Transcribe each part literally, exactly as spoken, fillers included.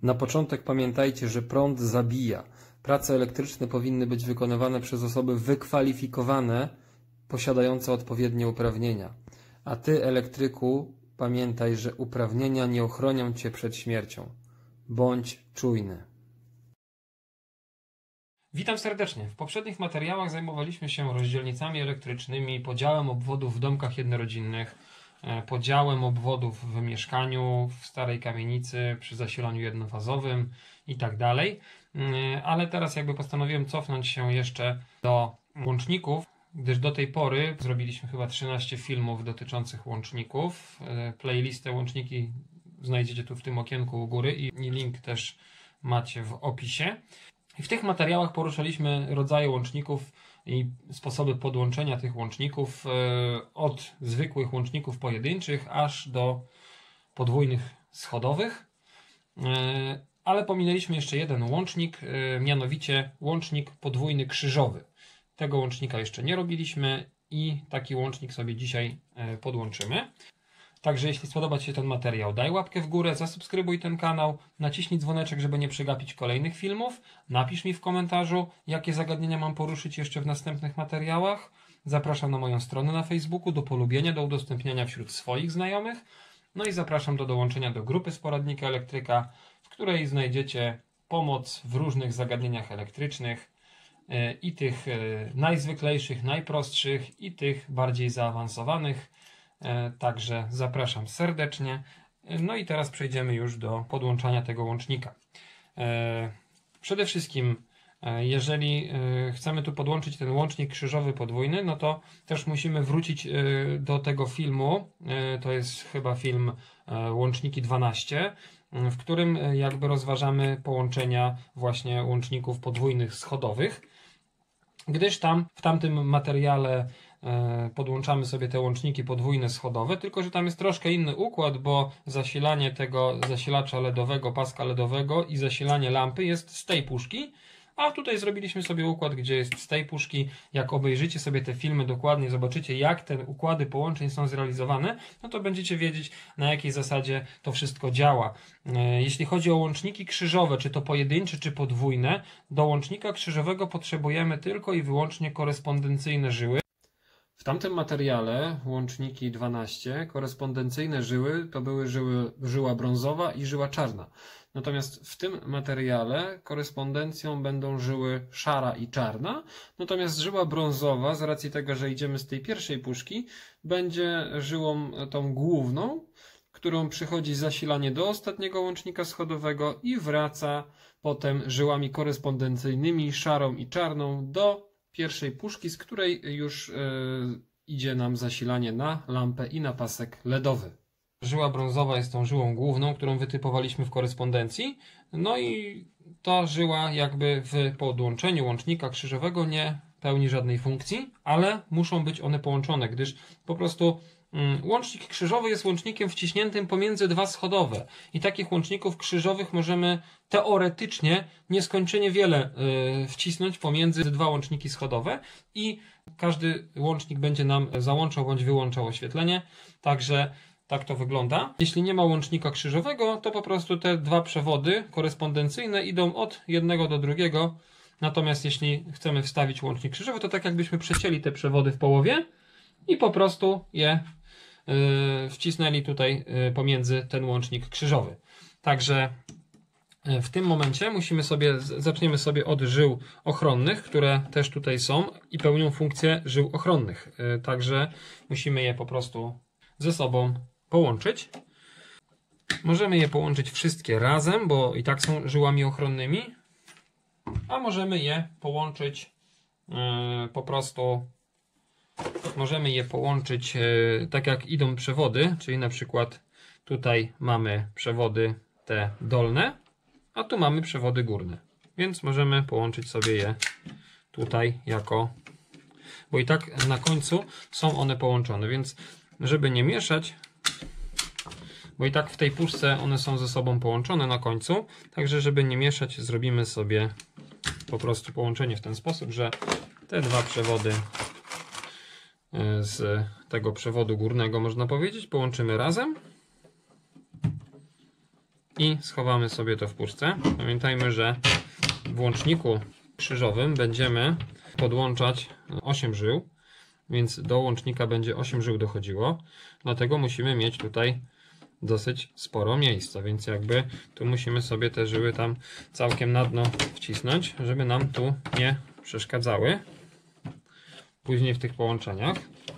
Na początek pamiętajcie, że prąd zabija. Prace elektryczne powinny być wykonywane przez osoby wykwalifikowane, posiadające odpowiednie uprawnienia. A Ty, elektryku, pamiętaj, że uprawnienia nie ochronią Cię przed śmiercią. Bądź czujny. Witam serdecznie. W poprzednich materiałach zajmowaliśmy się rozdzielnicami elektrycznymi, podziałem obwodów w domkach jednorodzinnych, podziałem obwodów w mieszkaniu, w starej kamienicy, przy zasilaniu jednofazowym i tak dalej. Ale teraz jakby postanowiłem cofnąć się jeszcze do łączników, gdyż do tej pory zrobiliśmy chyba trzynaście filmów dotyczących łączników. Playlistę łączniki znajdziecie tu w tym okienku u góry i link też macie w opisie. I w tych materiałach poruszaliśmy rodzaje łączników i sposoby podłączenia tych łączników od zwykłych łączników pojedynczych aż do podwójnych schodowych. Ale pominęliśmy jeszcze jeden łącznik, mianowicie łącznik podwójny krzyżowy. Tego łącznika jeszcze nie robiliśmy i taki łącznik sobie dzisiaj podłączymy. Także jeśli spodoba Ci się ten materiał, daj łapkę w górę, zasubskrybuj ten kanał, naciśnij dzwoneczek, żeby nie przegapić kolejnych filmów, napisz mi w komentarzu, jakie zagadnienia mam poruszyć jeszcze w następnych materiałach. Zapraszam na moją stronę na Facebooku do polubienia, do udostępniania wśród swoich znajomych. No i zapraszam do dołączenia do grupy z poradnika elektryka, w której znajdziecie pomoc w różnych zagadnieniach elektrycznych i tych najzwyklejszych, najprostszych i tych bardziej zaawansowanych. Także zapraszam serdecznie. No i teraz przejdziemy już do podłączania tego łącznika. Przede wszystkim, jeżeli chcemy tu podłączyć ten łącznik krzyżowy podwójny, no to też musimy wrócić do tego filmu. To jest chyba film Łączniki dwanaście, w którym jakby rozważamy połączenia właśnie łączników podwójnych schodowych. Gdyż tam w tamtym materiale podłączamy sobie te łączniki podwójne schodowe, tylko że tam jest troszkę inny układ, bo zasilanie tego zasilacza LEDowego, paska LEDowego i zasilanie lampy jest z tej puszki, a tutaj zrobiliśmy sobie układ, gdzie jest z tej puszki. Jak obejrzycie sobie te filmy dokładnie, zobaczycie, jak te układy połączeń są zrealizowane, no to będziecie wiedzieć, na jakiej zasadzie to wszystko działa. Jeśli chodzi o łączniki krzyżowe, czy to pojedyncze, czy podwójne, do łącznika krzyżowego potrzebujemy tylko i wyłącznie korespondencyjne żyły. W tamtym materiale, łączniki dwanaście, korespondencyjne żyły to były żyły, żyła brązowa i żyła czarna. Natomiast w tym materiale korespondencją będą żyły szara i czarna. Natomiast żyła brązowa, z racji tego, że idziemy z tej pierwszej puszki, będzie żyłą tą główną, którą przychodzi zasilanie do ostatniego łącznika schodowego i wraca potem żyłami korespondencyjnymi szarą i czarną do pierwszej puszki, z której już yy, idzie nam zasilanie na lampę i na pasek LEDowy. Żyła brązowa jest tą żyłą główną, którą wytypowaliśmy w korespondencji. No i ta żyła jakby w podłączeniu łącznika krzyżowego nie pełni żadnej funkcji, ale muszą być one połączone, gdyż po prostu mm, łącznik krzyżowy jest łącznikiem wciśniętym pomiędzy dwa schodowe. I takich łączników krzyżowych możemy teoretycznie nieskończenie wiele y, wcisnąć pomiędzy dwa łączniki schodowe i każdy łącznik będzie nam załączał bądź wyłączał oświetlenie. Także tak to wygląda. Jeśli nie ma łącznika krzyżowego, to po prostu te dwa przewody korespondencyjne idą od jednego do drugiego. Natomiast jeśli chcemy wstawić łącznik krzyżowy, to tak jakbyśmy przecięli te przewody w połowie i po prostu je yy, wcisnęli tutaj yy, pomiędzy ten łącznik krzyżowy. Także yy, w tym momencie musimy sobie, zaczniemy sobie od żył ochronnych, które też tutaj są i pełnią funkcję żył ochronnych. Yy, także musimy je po prostu ze sobą połączyć. Możemy je połączyć wszystkie razem, bo i tak są żyłami ochronnymi, a możemy je połączyć yy, po prostu możemy je połączyć yy, tak jak idą przewody, czyli na przykład tutaj mamy przewody te dolne, a tu mamy przewody górne, więc możemy połączyć sobie je tutaj jako, bo i tak na końcu są one połączone, więc żeby nie mieszać, bo i tak w tej puszce one są ze sobą połączone na końcu, także żeby nie mieszać, zrobimy sobie po prostu połączenie w ten sposób, że te dwa przewody z tego przewodu górnego, można powiedzieć, połączymy razem i schowamy sobie to w puszce. Pamiętajmy, że w łączniku krzyżowym będziemy podłączać osiem żył, więc do łącznika będzie osiem żył dochodziło, dlatego musimy mieć tutaj dosyć sporo miejsca, więc jakby tu musimy sobie te żyły tam całkiem na dno wcisnąć, żeby nam tu nie przeszkadzały później w tych połączeniach.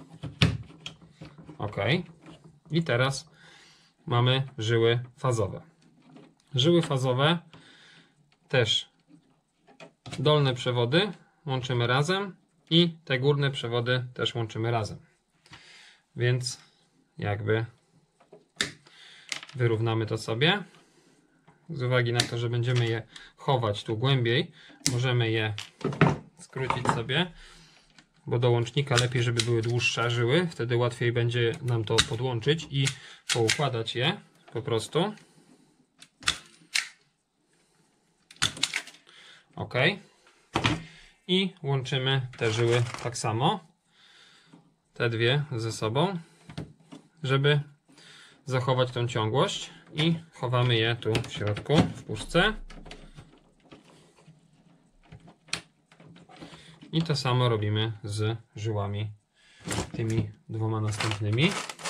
Ok. I teraz mamy żyły fazowe. Żyły fazowe też dolne przewody łączymy razem i te górne przewody też łączymy razem. Więc jakby wyrównamy to sobie. Z uwagi na to, że będziemy je chować tu głębiej, możemy je skrócić sobie, bo do łącznika lepiej, żeby były dłuższe żyły, wtedy łatwiej będzie nam to podłączyć i poukładać je po prostu. Ok. I łączymy te żyły tak samo, te dwie ze sobą, żeby zachować tą ciągłość, i chowamy je tu w środku w puszce. I to samo robimy z żyłami tymi dwoma następnymi.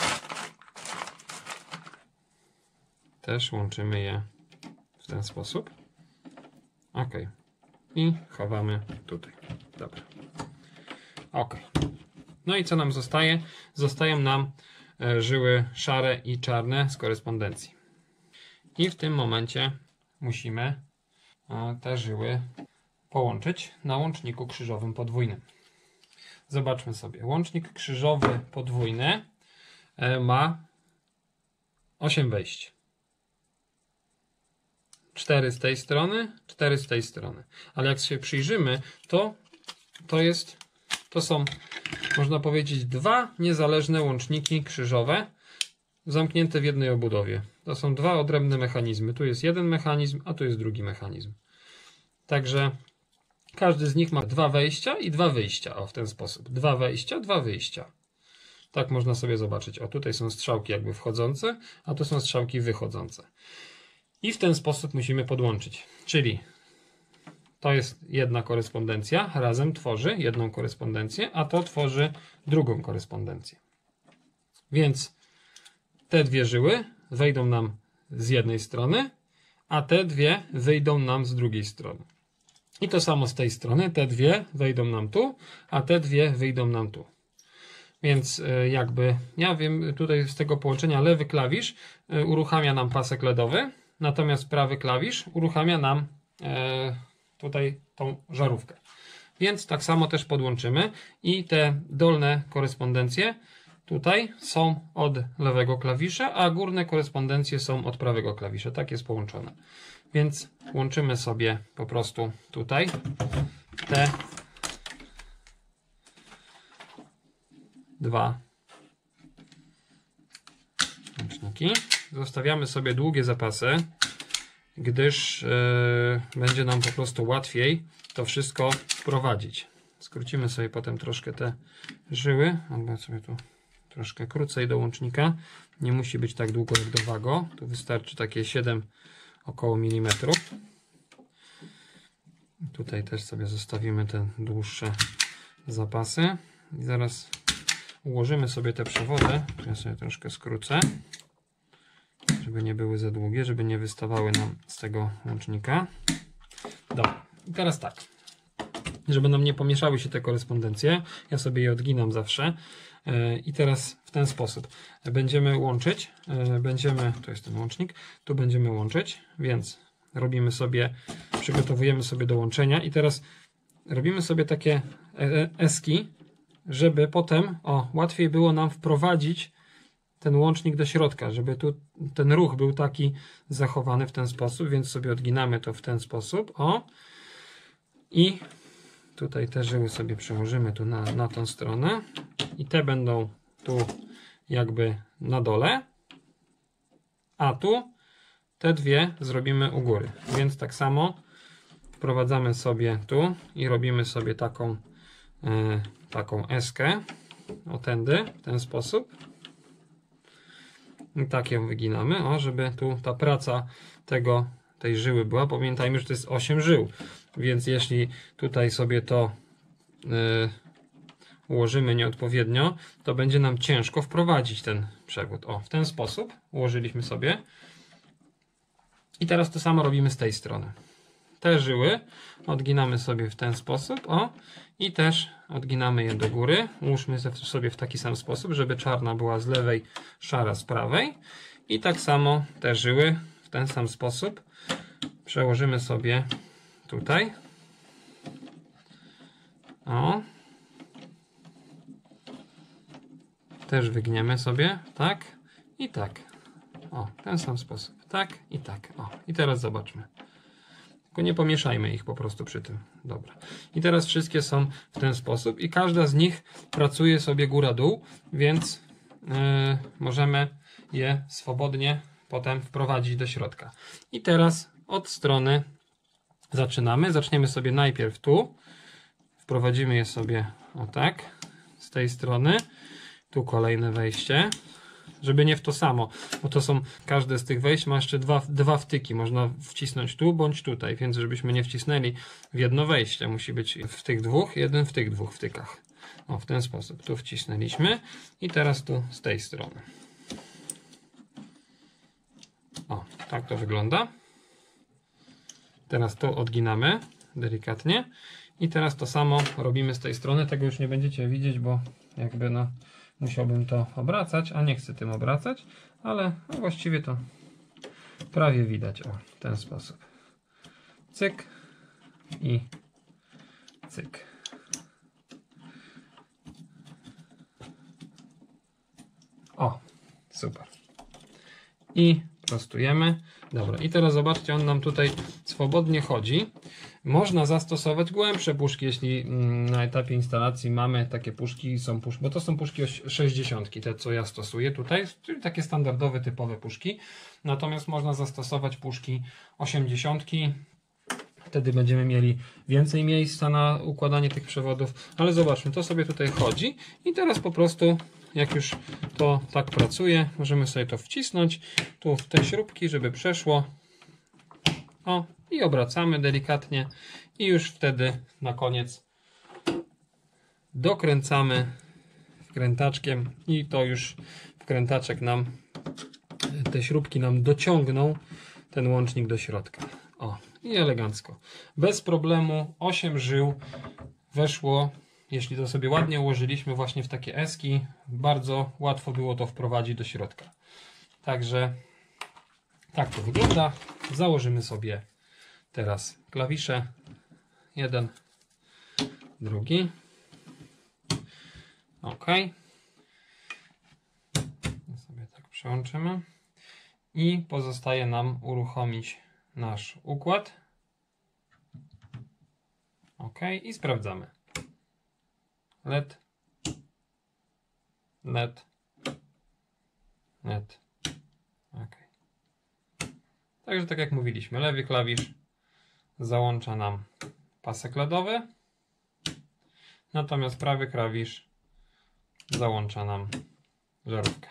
Też łączymy je w ten sposób. Ok. I chowamy tutaj. Dobra. Ok. No i co nam zostaje? Zostają nam żyły szare i czarne z korespondencji. I w tym momencie musimy te żyły połączyć na łączniku krzyżowym podwójnym. Zobaczmy sobie. Łącznik krzyżowy podwójny ma osiem wejść. cztery z tej strony, cztery z tej strony. Ale jak się przyjrzymy, to to jest, to są, można powiedzieć, dwa niezależne łączniki krzyżowe zamknięte w jednej obudowie. To są dwa odrębne mechanizmy. Tu jest jeden mechanizm, a tu jest drugi mechanizm. Także każdy z nich ma dwa wejścia i dwa wyjścia. O, w ten sposób. Dwa wejścia, dwa wyjścia. Tak można sobie zobaczyć. O, tutaj są strzałki jakby wchodzące, a tu są strzałki wychodzące. I w ten sposób musimy podłączyć. Czyli to jest jedna korespondencja, razem tworzy jedną korespondencję, a to tworzy drugą korespondencję. Więc te dwie żyły wejdą nam z jednej strony, a te dwie wyjdą nam z drugiej strony. I to samo z tej strony, te dwie wejdą nam tu, a te dwie wyjdą nam tu. Więc jakby, ja wiem, tutaj z tego połączenia lewy klawisz uruchamia nam pasek ledowy, natomiast prawy klawisz uruchamia nam e, tutaj tą żarówkę. Więc tak samo też podłączymy i te dolne korespondencje tutaj są od lewego klawisza, a górne korespondencje są od prawego klawisza. Tak jest połączone. Więc łączymy sobie po prostu tutaj te dwa łączniki. Zostawiamy sobie długie zapasy, gdyż yy, będzie nam po prostu łatwiej to wszystko wprowadzić. Skrócimy sobie potem troszkę te żyły, albo sobie tu troszkę krócej do łącznika. Nie musi być tak długo jak do wago. Tu wystarczy takie siedem około milimetrów. Tutaj też sobie zostawimy te dłuższe zapasy. I zaraz ułożymy sobie te przewody. Ja sobie troszkę skrócę, żeby nie były za długie, żeby nie wystawały nam z tego łącznika. Dobra, i teraz tak, żeby nam nie pomieszały się te korespondencje, ja sobie je odginam zawsze. I teraz w ten sposób będziemy łączyć, będziemy, to jest ten łącznik, tu będziemy łączyć, więc robimy sobie, przygotowujemy sobie do łączenia i teraz robimy sobie takie eski, żeby potem, o, łatwiej było nam wprowadzić ten łącznik do środka, żeby tu ten ruch był taki zachowany w ten sposób, więc sobie odginamy to w ten sposób, o, i tutaj te żyły sobie przełożymy tu na, na tą stronę i te będą tu jakby na dole, a tu te dwie zrobimy u góry, więc tak samo wprowadzamy sobie tu i robimy sobie taką e, taką eskę o tędy, w ten sposób. I tak ją wyginamy, o, żeby tu ta praca tego, tej żyły była. Pamiętajmy, że to jest osiem żył, więc jeśli tutaj sobie to yy, ułożymy nieodpowiednio, to będzie nam ciężko wprowadzić ten przewód. O, w ten sposób ułożyliśmy sobie. I teraz to samo robimy z tej strony. Te żyły odginamy sobie w ten sposób, o, i też odginamy je do góry. Ułóżmy sobie w taki sam sposób, żeby czarna była z lewej, szara z prawej. I tak samo te żyły w ten sam sposób przełożymy sobie tutaj. O. Też wygniemy sobie, tak i tak. O, w ten sam sposób. Tak i tak. O, i teraz zobaczmy. Tylko nie pomieszajmy ich po prostu przy tym. Dobra. I teraz wszystkie są w ten sposób i każda z nich pracuje sobie góra-dół, więc yy, możemy je swobodnie potem wprowadzić do środka. I teraz od strony zaczynamy. Zaczniemy sobie najpierw tu. Wprowadzimy je sobie o tak, z tej strony. Tu kolejne wejście, żeby nie w to samo, bo to są, każde z tych wejść ma jeszcze dwa, dwa wtyki, można wcisnąć tu bądź tutaj, więc żebyśmy nie wcisnęli w jedno wejście, musi być w tych dwóch, jeden w tych dwóch wtykach. O, w ten sposób, tu wcisnęliśmy i teraz tu z tej strony. O, tak to wygląda. Teraz to odginamy delikatnie i teraz to samo robimy z tej strony, tego już nie będziecie widzieć, bo jakby no musiałbym to obracać, a nie chcę tym obracać, ale no właściwie to prawie widać. O, w ten sposób. Cyk i cyk. O, super. I prostujemy. Dobra, i teraz zobaczcie, on nam tutaj swobodnie chodzi. Można zastosować głębsze puszki, jeśli na etapie instalacji mamy takie puszki, są puszki, bo to są puszki sześćdziesiątki, te co ja stosuję tutaj, czyli takie standardowe, typowe puszki. Natomiast można zastosować puszki osiemdziesiątki. Wtedy będziemy mieli więcej miejsca na układanie tych przewodów. Ale zobaczmy, to sobie tutaj chodzi i teraz po prostu, jak już to tak pracuje, możemy sobie to wcisnąć tu w te śrubki, żeby przeszło. O, i obracamy delikatnie i już wtedy na koniec dokręcamy wkrętaczkiem i to już wkrętaczek nam, te śrubki nam dociągną ten łącznik do środka. O, i elegancko. Bez problemu osiem żył weszło. Jeśli to sobie ładnie ułożyliśmy właśnie w takie eski, bardzo łatwo było to wprowadzić do środka. Także tak to wygląda. Założymy sobie teraz klawisze. Jeden, drugi. OK. Sobie tak przełączymy. I pozostaje nam uruchomić nasz układ. OK. I sprawdzamy. L E D. L E D. L E D. OK. Także tak jak mówiliśmy, lewy klawisz załącza nam pasek LEDowy, natomiast prawy klawisz załącza nam żarówkę.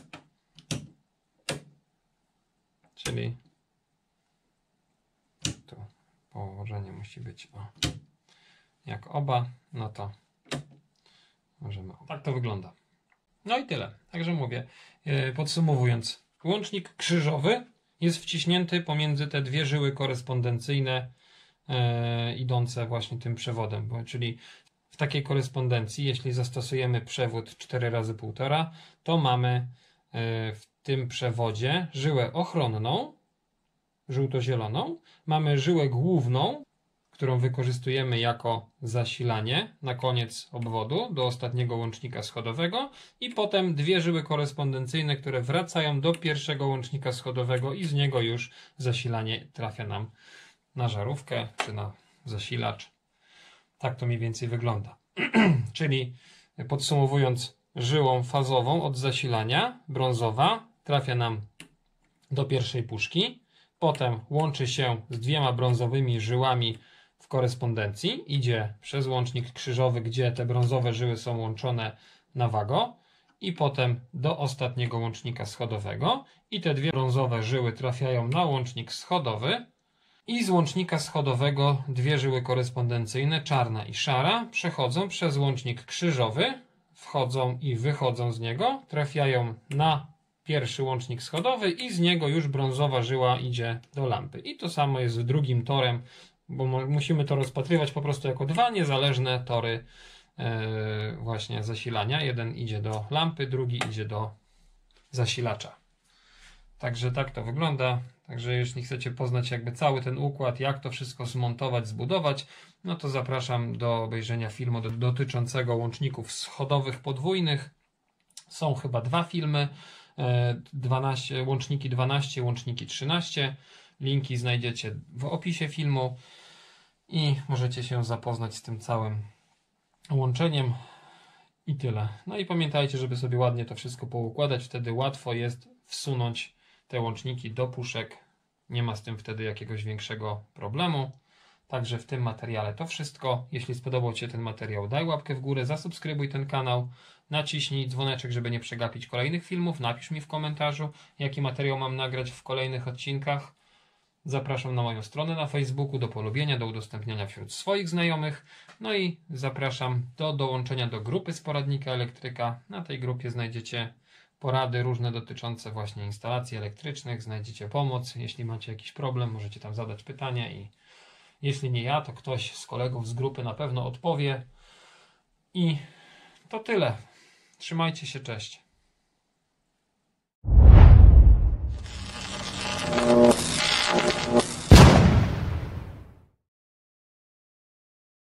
Czyli tu położenie musi być o, jak oba, no to możemy. Tak to wygląda. No i tyle. Także mówię, podsumowując, łącznik krzyżowy jest wciśnięty pomiędzy te dwie żyły korespondencyjne e, idące właśnie tym przewodem, bo, czyli w takiej korespondencji, jeśli zastosujemy przewód cztery razy półtora, to mamy e, w tym przewodzie żyłę ochronną, żółto-zieloną, mamy żyłę główną, którą wykorzystujemy jako zasilanie na koniec obwodu do ostatniego łącznika schodowego i potem dwie żyły korespondencyjne, które wracają do pierwszego łącznika schodowego i z niego już zasilanie trafia nam na żarówkę czy na zasilacz. Tak to mniej więcej wygląda. Czyli podsumowując, żyłą fazową od zasilania, brązowa, trafia nam do pierwszej puszki, potem łączy się z dwiema brązowymi żyłami w korespondencji, idzie przez łącznik krzyżowy, gdzie te brązowe żyły są łączone na wago i potem do ostatniego łącznika schodowego i te dwie brązowe żyły trafiają na łącznik schodowy i z łącznika schodowego dwie żyły korespondencyjne, czarna i szara, przechodzą przez łącznik krzyżowy, wchodzą i wychodzą z niego, trafiają na pierwszy łącznik schodowy i z niego już brązowa żyła idzie do lampy. I to samo jest z drugim torem, bo musimy to rozpatrywać po prostu jako dwa niezależne tory yy, właśnie zasilania. Jeden idzie do lampy, drugi idzie do zasilacza. Także tak to wygląda. Także jeśli chcecie poznać jakby cały ten układ, jak to wszystko zmontować, zbudować, no to zapraszam do obejrzenia filmu dotyczącego łączników schodowych podwójnych. Są chyba dwa filmy, dwanaście, łączniki dwanaście, łączniki trzynaście. Linki znajdziecie w opisie filmu i możecie się zapoznać z tym całym łączeniem i tyle. No i pamiętajcie, żeby sobie ładnie to wszystko poukładać, wtedy łatwo jest wsunąć te łączniki do puszek, nie ma z tym wtedy jakiegoś większego problemu. Także w tym materiale to wszystko. Jeśli spodobał Ci się ten materiał, daj łapkę w górę, zasubskrybuj ten kanał, naciśnij dzwoneczek, żeby nie przegapić kolejnych filmów, napisz mi w komentarzu, jaki materiał mam nagrać w kolejnych odcinkach. Zapraszam na moją stronę na Facebooku do polubienia, do udostępniania wśród swoich znajomych. No i zapraszam do dołączenia do grupy z poradnika elektryka. Na tej grupie znajdziecie porady różne dotyczące właśnie instalacji elektrycznych, znajdziecie pomoc. Jeśli macie jakiś problem, możecie tam zadać pytanie i jeśli nie ja, to ktoś z kolegów z grupy na pewno odpowie. I to tyle. Trzymajcie się, cześć.